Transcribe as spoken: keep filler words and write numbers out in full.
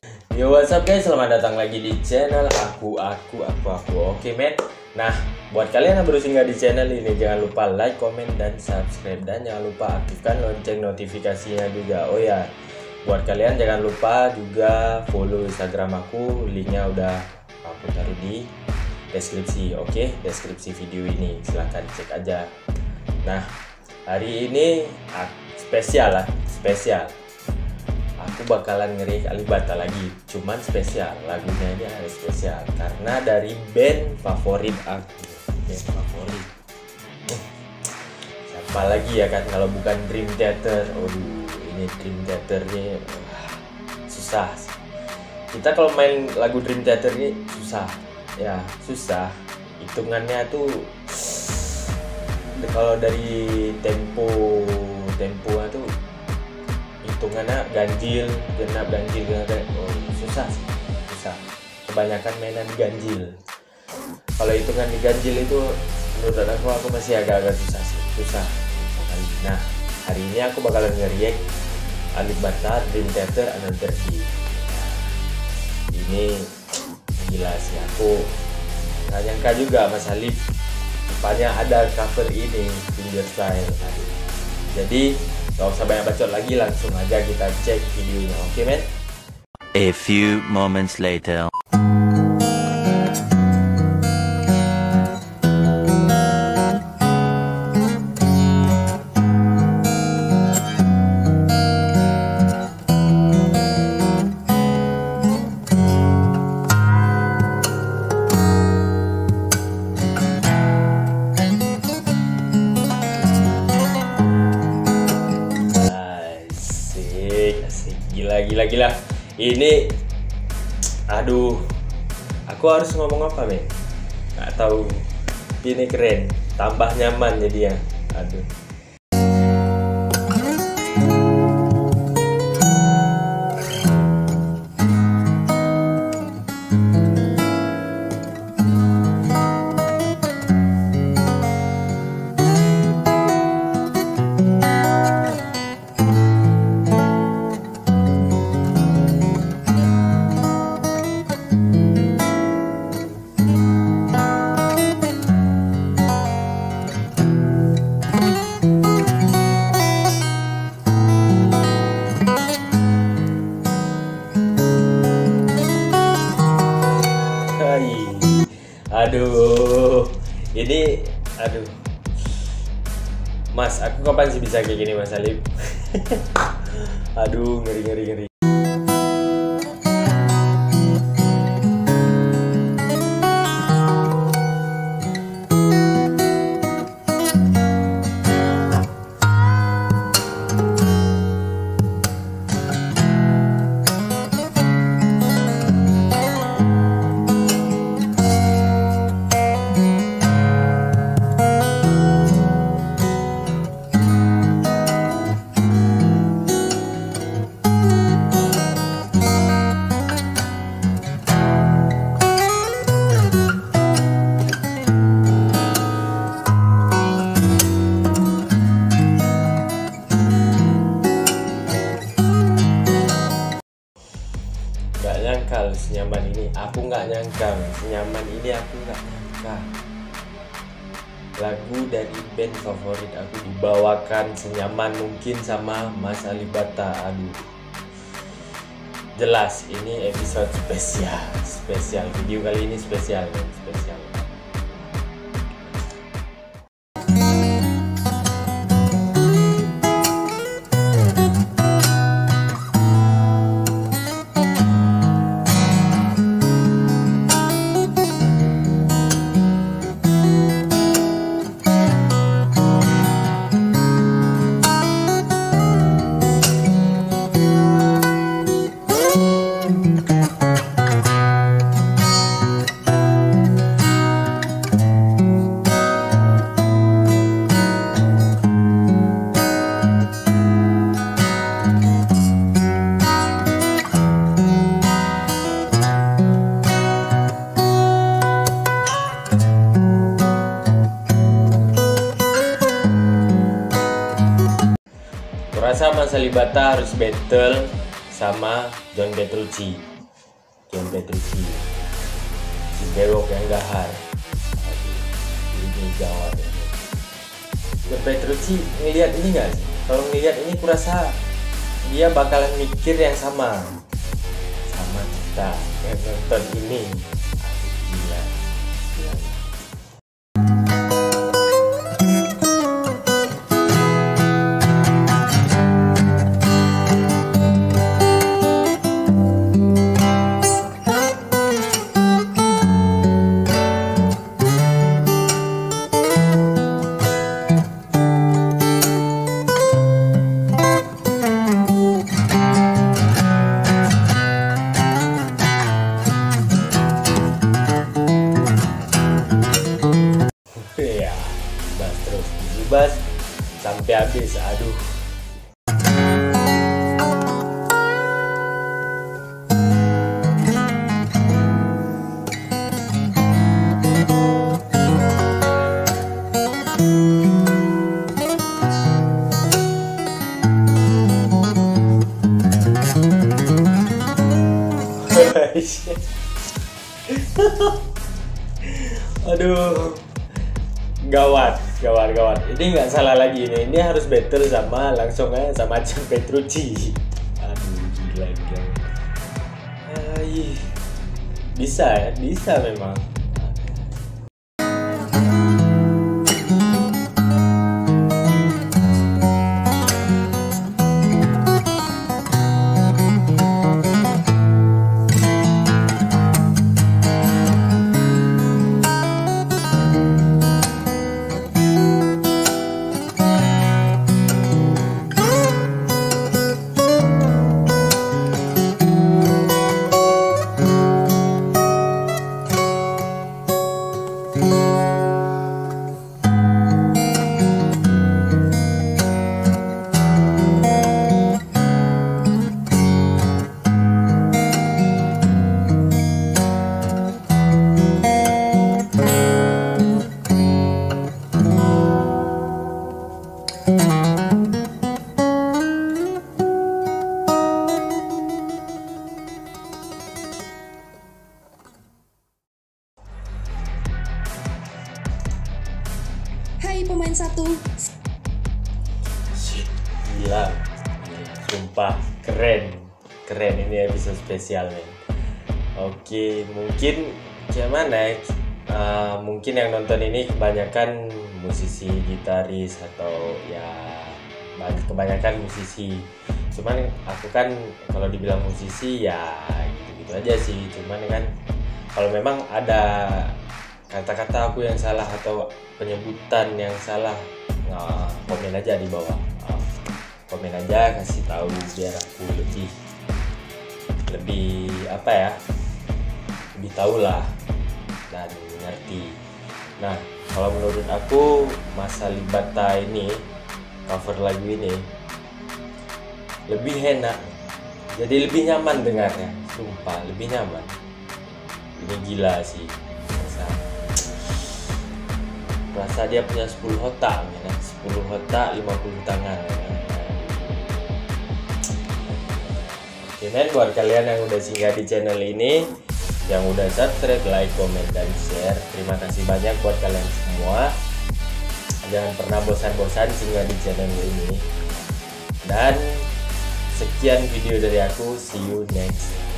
Yo, what's up guys, selamat datang lagi di channel aku, aku, aku, aku. Oke men, nah buat kalian yang baru singgah di channel ini, jangan lupa like, comment, dan subscribe. Dan jangan lupa aktifkan lonceng notifikasinya juga. Oh ya, buat kalian jangan lupa juga follow Instagram aku, linknya udah aku taruh di deskripsi. Oke, deskripsi video ini, silahkan cek aja. Nah, hari ini ah, spesial lah, spesial. Aku bakalan ngerik Alibata lagi, cuman spesial, lagunya ini ada spesial karena dari band favorit aku, band favorit. Eh, siapa lagi ya kan kalau bukan Dream Theater. Aduh, ini Dream Theater nih wah, susah. Kita kalau main lagu Dream Theater ini susah, ya susah. Hitungannya tuh kalau dari tempo temponya tuh hitungannya ganjil, genap, ganjil, genap, oh, susah sih, susah. Kebanyakan mainan ganjil. Kalau hitungan di ganjil itu menurut aku aku masih agak-agak susah sih, susah. Nah, hari ini aku bakalan nge-react Alibata Dream Theater Another Day. Ini gila sih, aku nggak nyangka juga Mas Alif rupanya ada cover ini Fingerstyle. Jadi gak usah banyak bacot lagi, langsung aja kita cek videonya, oke men? A few moments later. Gila, gila, gila. Ini, aduh, aku harus ngomong apa, men? Nggak tahu. Ini keren, tambah nyaman jadi ya. Aduh. Aduh, ini, aduh, Mas, aku kapan sih bisa kayak gini, Mas Alif? Aduh, ngeri, ngeri, ngeri. Gak nyangka senyaman ini, aku nggak nyangka senyaman ini, aku nggak nyangka lagu dari band favorit aku dibawakan senyaman mungkin sama Mas Alibata. Aduh, jelas ini episode spesial, spesial video kali ini spesial, spesial. Kurasa Mas Alibata harus battle sama John Petrucci. Ken Petrucci, si bewok yang gahar. Ini gawat. Ken Petrucci ngelihat ini nggak sih? Kalau ngelihat ini kurasa dia bakalan mikir yang sama sama kita yang nonton ini. Gila. Gila. Ya, bas terus dibas sampai habis. Aduh. Aduh. Gawat, gawat, gawat. Ini nggak salah lagi ini. Ini harus battle sama langsung aja sama Ken Petrucci. Aduh, gila, gila. Ay, bisa ya, bisa memang. Hai pemain satu. Shit, gila. Sumpah keren. Keren ini episode spesial nih. Oke, mungkin gimana ya? Uh, mungkin yang nonton ini kebanyakan musisi, gitaris atau ya kebanyakan musisi. Cuman aku kan kalau dibilang musisi ya gitu-gitu aja sih. Cuman kan kalau memang ada kata-kata aku yang salah atau penyebutan yang salah, nah, komen aja di bawah. Uh, komen aja, kasih tahu biar aku lebih lebih apa ya, lebih tahu lah dan ngerti. Nah, kalau menurut aku Masa Libata ini, cover lagu ini lebih enak, jadi lebih nyaman dengarnya. Sumpah lebih nyaman. Ini gila sih. Rasa dia punya sepuluh otak ya. sepuluh otak, lima puluh tangan ya. Oke men, buat kalian yang udah singgah di channel ini, yang udah subscribe, like, komen, dan share, terima kasih banyak buat kalian semua. Jangan pernah bosan-bosan singgah di channel ini. Dan sekian video dari aku, see you next